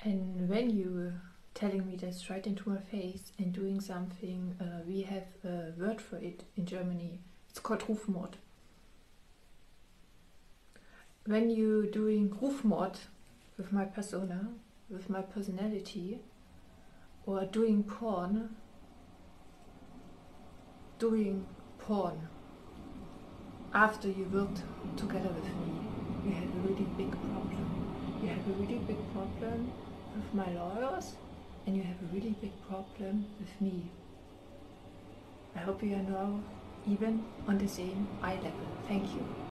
And when you telling me that straight into my face and doing something, we have a word for it in Germany. It's called Rufmord. When you doing Rufmord with my persona, with my personality, or doing porn after you worked together with me, you have a really big problem. You have a really big problem with my lawyers, and you have a really big problem with me. I hope you are now even on the same eye level. Thank you.